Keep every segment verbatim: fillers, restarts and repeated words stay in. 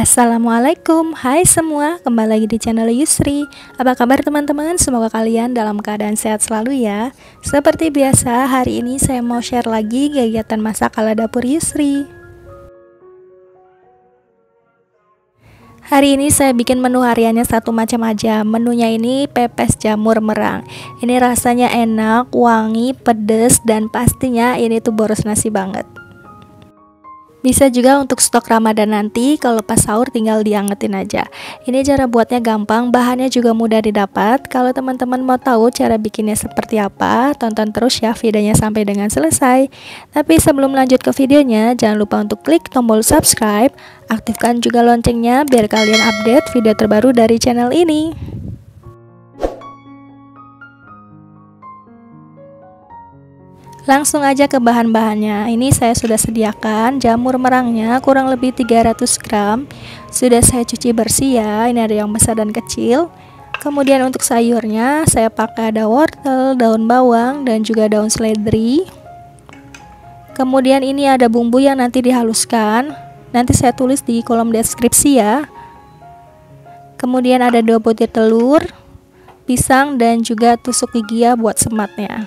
Assalamualaikum, hai semua, kembali lagi di channel Yusri. Apa kabar teman-teman? Semoga kalian dalam keadaan sehat selalu ya. Seperti biasa, hari ini saya mau share lagi kegiatan masak ala dapur Yusri. Hari ini saya bikin menu hariannya satu macam aja. Menunya ini pepes jamur merang. Ini rasanya enak, wangi, pedas, dan pastinya ini tuh boros nasi banget. Bisa juga untuk stok Ramadan nanti, kalau pas sahur tinggal diangetin aja. Ini cara buatnya gampang, bahannya juga mudah didapat. Kalau teman-teman mau tahu cara bikinnya seperti apa, tonton terus ya videonya sampai dengan selesai. Tapi sebelum lanjut ke videonya, jangan lupa untuk klik tombol subscribe, aktifkan juga loncengnya biar kalian update video terbaru dari channel ini. Langsung aja ke bahan-bahannya. Ini saya sudah sediakan jamur merangnya kurang lebih tiga ratus gram. Sudah saya cuci bersih ya. Ini ada yang besar dan kecil. Kemudian untuk sayurnya saya pakai ada wortel, daun bawang, dan juga daun seledri. Kemudian ini ada bumbu yang nanti dihaluskan. Nanti saya tulis di kolom deskripsi ya. Kemudian ada dua butir telur, pisang, dan juga tusuk gigi ya buat sematnya.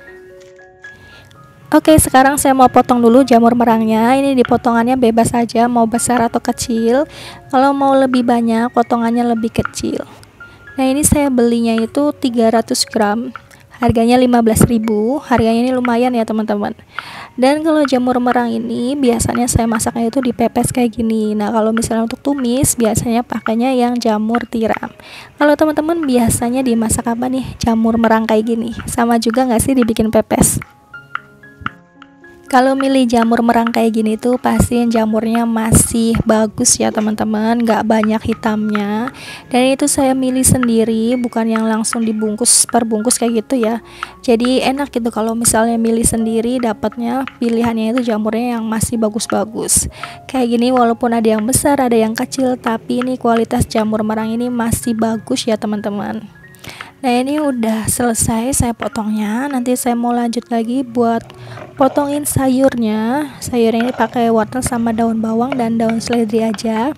Oke, sekarang saya mau potong dulu jamur merangnya. Ini dipotongannya bebas saja, mau besar atau kecil. Kalau mau lebih banyak, potongannya lebih kecil. Nah, ini saya belinya itu tiga ratus gram. Harganya lima belas ribu. Harganya ini lumayan ya, teman-teman. Dan kalau jamur merang ini biasanya saya masaknya itu dipepes kayak gini. Nah, kalau misalnya untuk tumis, biasanya pakainya yang jamur tiram. Kalau teman-teman biasanya dimasak apa nih? Jamur merang kayak gini. Sama juga nggak sih dibikin pepes? Kalau milih jamur merang kayak gini tuh pastiin jamurnya masih bagus ya teman-teman, nggak banyak hitamnya. Dan itu saya milih sendiri, bukan yang langsung dibungkus per bungkus kayak gitu ya. Jadi enak gitu kalau misalnya milih sendiri, dapatnya pilihannya itu jamurnya yang masih bagus-bagus. Kayak gini walaupun ada yang besar, ada yang kecil, tapi ini kualitas jamur merang ini masih bagus ya teman-teman. Nah, ini udah selesai saya potongnya. Nanti saya mau lanjut lagi buat potongin sayurnya. Sayurnya ini pakai wortel sama daun bawang dan daun seledri aja.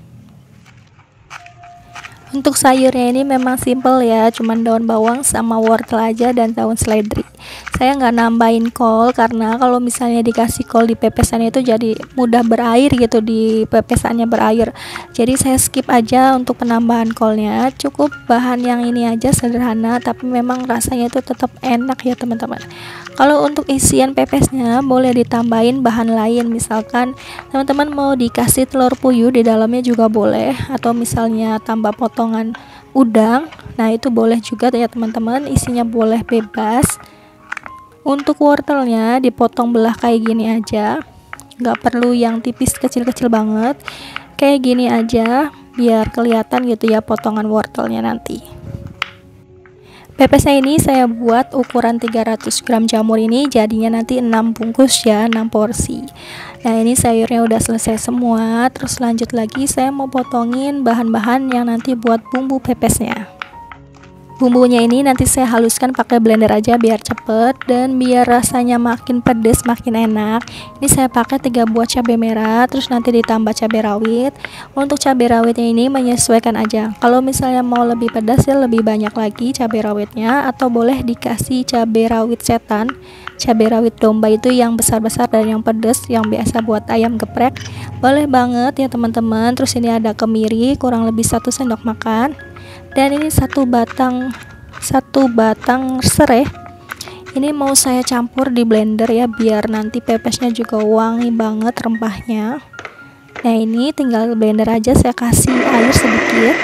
Untuk sayurnya ini memang simple ya, cuman daun bawang sama wortel aja dan daun seledri. Saya nggak nambahin kol karena kalau misalnya dikasih kol di pepesannya itu jadi mudah berair gitu, di pepesannya berair. Jadi saya skip aja untuk penambahan kolnya. Cukup bahan yang ini aja sederhana, tapi memang rasanya itu tetap enak ya teman-teman. Kalau untuk isian pepesnya boleh ditambahin bahan lain, misalkan teman-teman mau dikasih telur puyuh di dalamnya juga boleh, atau misalnya tambah potongan udang. Nah, itu boleh juga ya teman-teman, isinya boleh bebas. Untuk wortelnya dipotong belah kayak gini aja, nggak perlu yang tipis kecil-kecil banget, kayak gini aja biar kelihatan gitu ya potongan wortelnya nanti. Pepesnya ini saya buat ukuran tiga ratus gram jamur ini, jadinya nanti enam bungkus ya, enam porsi. Nah, ini sayurnya udah selesai semua. Terus lanjut lagi saya mau potongin bahan-bahan yang nanti buat bumbu pepesnya. Bumbunya ini nanti saya haluskan pakai blender aja biar cepet dan biar rasanya makin pedas, makin enak. Ini saya pakai tiga buah cabai merah, terus nanti ditambah cabai rawit. Untuk cabai rawitnya ini menyesuaikan aja. Kalau misalnya mau lebih pedas ya lebih banyak lagi cabai rawitnya, atau boleh dikasih cabai rawit setan. Cabai rawit domba itu yang besar-besar dan yang pedas, yang biasa buat ayam geprek. Boleh banget ya teman-teman. Terus ini ada kemiri kurang lebih satu sendok makan. Dan ini satu batang satu batang serai. Ini mau saya campur di blender ya biar nanti pepesnya juga wangi banget rempahnya. Nah, ini tinggal blender aja, saya kasih air sedikit.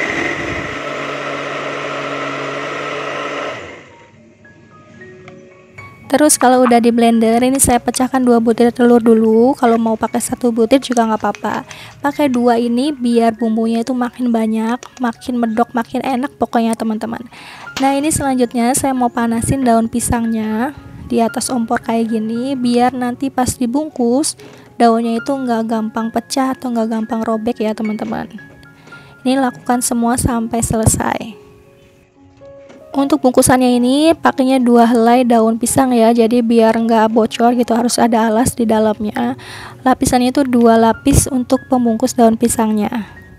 Terus kalau udah di blender, ini saya pecahkan dua butir telur dulu. Kalau mau pakai satu butir juga nggak apa-apa. Pakai dua ini biar bumbunya itu makin banyak, makin medok, makin enak pokoknya teman-teman. Nah, ini selanjutnya saya mau panasin daun pisangnya di atas kompor kayak gini, biar nanti pas dibungkus daunnya itu nggak gampang pecah atau nggak gampang robek ya teman-teman. Ini lakukan semua sampai selesai. Untuk bungkusannya ini pakainya dua helai daun pisang ya, jadi biar nggak bocor gitu harus ada alas di dalamnya. Lapisannya itu dua lapis untuk pembungkus daun pisangnya.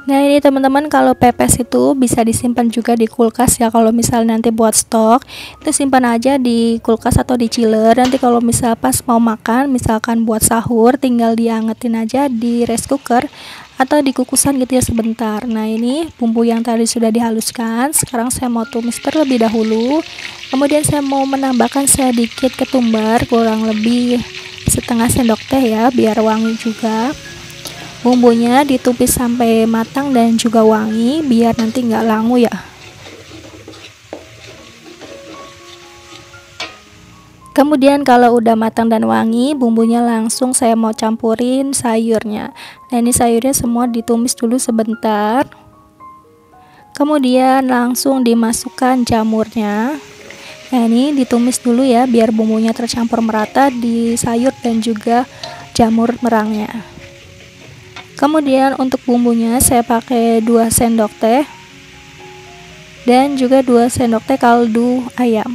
Nah ini teman-teman, kalau pepes itu bisa disimpan juga di kulkas ya. Kalau misal nanti buat stok itu simpan aja di kulkas atau di chiller. Nanti kalau misal pas mau makan, misalkan buat sahur, tinggal diangetin aja di rice cooker atau di kukusan gitu ya sebentar. Nah ini bumbu yang tadi sudah dihaluskan, sekarang saya mau tumis terlebih dahulu. Kemudian saya mau menambahkan sedikit ketumbar, kurang lebih setengah sendok teh ya, biar wangi juga. Bumbunya ditumis sampai matang dan juga wangi, biar nanti nggak langu ya. Kemudian kalau udah matang dan wangi, bumbunya langsung saya mau campurin sayurnya. Nah ini sayurnya semua ditumis dulu sebentar. Kemudian langsung dimasukkan jamurnya. Nah ini ditumis dulu ya, biar bumbunya tercampur merata di sayur dan juga jamur merangnya. Kemudian untuk bumbunya saya pakai dua sendok teh dan juga dua sendok teh kaldu ayam.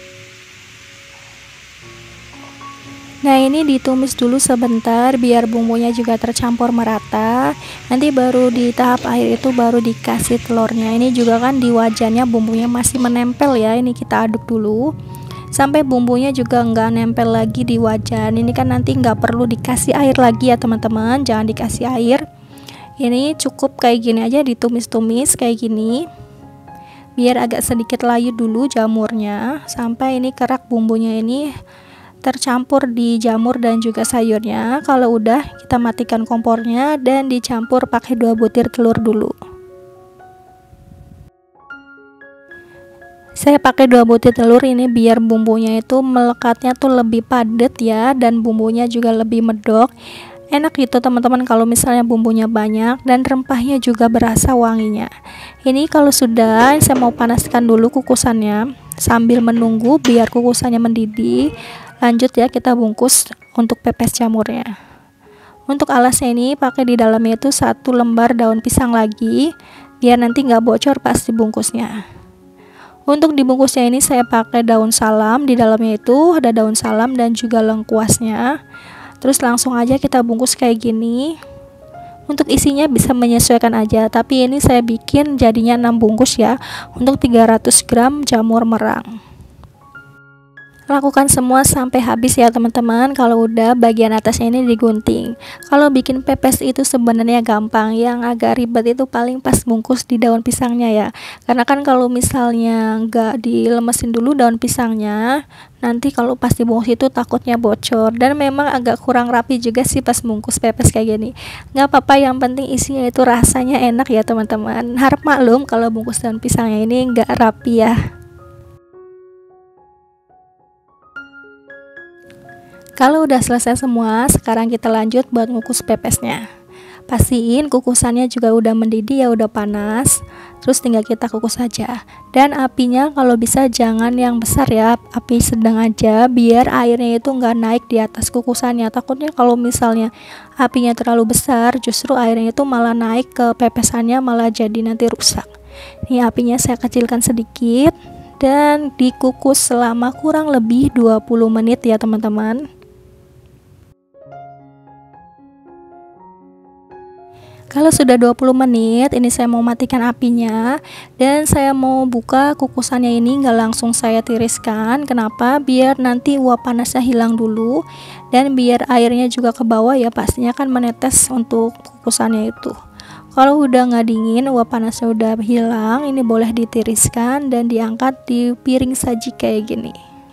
Nah ini ditumis dulu sebentar biar bumbunya juga tercampur merata. Nanti baru di tahap akhir itu baru dikasih telurnya. Ini juga kan di wajannya bumbunya masih menempel ya, ini kita aduk dulu sampai bumbunya juga nggak nempel lagi di wajan. Ini kan nanti nggak perlu dikasih air lagi ya teman-teman, jangan dikasih air. Ini cukup kayak gini aja, ditumis-tumis kayak gini biar agak sedikit layu dulu jamurnya sampai ini kerak bumbunya ini tercampur di jamur dan juga sayurnya. Kalau udah, kita matikan kompornya dan dicampur pakai dua butir telur dulu. Saya pakai dua butir telur ini biar bumbunya itu melekatnya tuh lebih padat ya, dan bumbunya juga lebih medok. Enak gitu teman-teman kalau misalnya bumbunya banyak dan rempahnya juga berasa wanginya. Ini kalau sudah, saya mau panaskan dulu kukusannya sambil menunggu biar kukusannya mendidih. Lanjut ya, kita bungkus untuk pepes jamurnya. Untuk alasnya ini pakai di dalamnya itu satu lembar daun pisang lagi biar nanti nggak bocor pas dibungkusnya. Untuk dibungkusnya ini saya pakai daun salam, di dalamnya itu ada daun salam dan juga lengkuasnya. Terus langsung aja kita bungkus kayak gini. Untuk isinya bisa menyesuaikan aja, tapi ini saya bikin jadinya enam bungkus ya, untuk tiga ratus gram jamur merang. Lakukan semua sampai habis ya teman-teman. Kalau udah, bagian atasnya ini digunting. Kalau bikin pepes itu sebenarnya gampang, yang agak ribet itu paling pas bungkus di daun pisangnya ya. Karena kan kalau misalnya nggak dilemesin dulu daun pisangnya, nanti kalau pas dibungkus itu takutnya bocor, dan memang agak kurang rapi juga sih pas bungkus pepes kayak gini. Nggak apa-apa, yang penting isinya itu rasanya enak ya teman-teman. Harap maklum kalau bungkus daun pisangnya ini nggak rapi ya. Kalau udah selesai semua, sekarang kita lanjut buat ngukus pepesnya. Pastiin kukusannya juga udah mendidih ya, udah panas. Terus tinggal kita kukus aja. Dan apinya kalau bisa jangan yang besar ya, api sedang aja biar airnya itu nggak naik di atas kukusannya. Takutnya kalau misalnya apinya terlalu besar, justru airnya itu malah naik ke pepesannya, malah jadi nanti rusak. Ini apinya saya kecilkan sedikit dan dikukus selama kurang lebih dua puluh menit ya teman-teman. Kalau sudah dua puluh menit, ini saya mau matikan apinya dan saya mau buka kukusannya ini, nggak langsung saya tiriskan. Kenapa? Biar nanti uap panasnya hilang dulu dan biar airnya juga ke bawah ya, pastinya kan menetes untuk kukusannya itu. Kalau udah nggak dingin, uap panasnya udah hilang, ini boleh ditiriskan dan diangkat di piring saji kayak gini.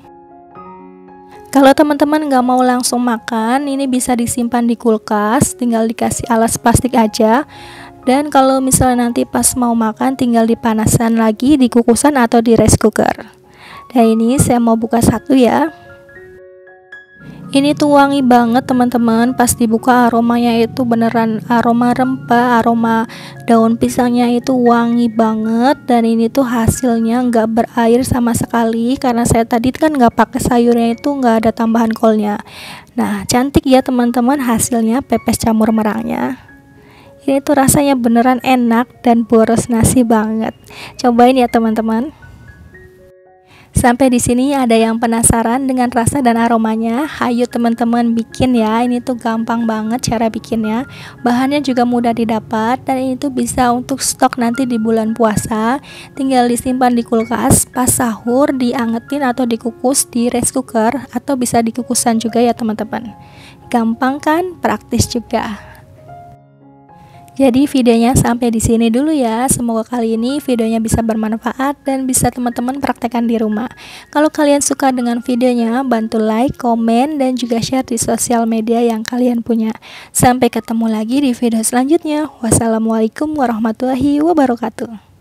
Kalau teman-teman nggak mau langsung makan, ini bisa disimpan di kulkas, tinggal dikasih alas plastik aja. Dan kalau misalnya nanti pas mau makan, tinggal dipanaskan lagi di kukusan atau di rice cooker. Dan ini saya mau buka satu ya. Ini tuh wangi banget teman-teman, pas dibuka aromanya itu beneran aroma rempah, aroma daun pisangnya itu wangi banget. Dan ini tuh hasilnya nggak berair sama sekali, karena saya tadi kan nggak pakai sayurnya, itu nggak ada tambahan kolnya. Nah cantik ya teman-teman hasilnya pepes jamur merangnya. Ini tuh rasanya beneran enak dan boros nasi banget. Cobain ya teman-teman. Sampai di sini ada yang penasaran dengan rasa dan aromanya? Hayu teman-teman bikin ya. Ini tuh gampang banget cara bikinnya. Bahannya juga mudah didapat dan ini tuh bisa untuk stok nanti di bulan puasa. Tinggal disimpan di kulkas, pas sahur diangetin atau dikukus di rice cooker atau bisa dikukusan juga ya teman-teman. Gampang kan? Praktis juga. Jadi videonya sampai di sini dulu ya. Semoga kali ini videonya bisa bermanfaat dan bisa teman-teman praktekkan di rumah. Kalau kalian suka dengan videonya, bantu like, komen, dan juga share di sosial media yang kalian punya. Sampai ketemu lagi di video selanjutnya. Wassalamualaikum warahmatullahi wabarakatuh.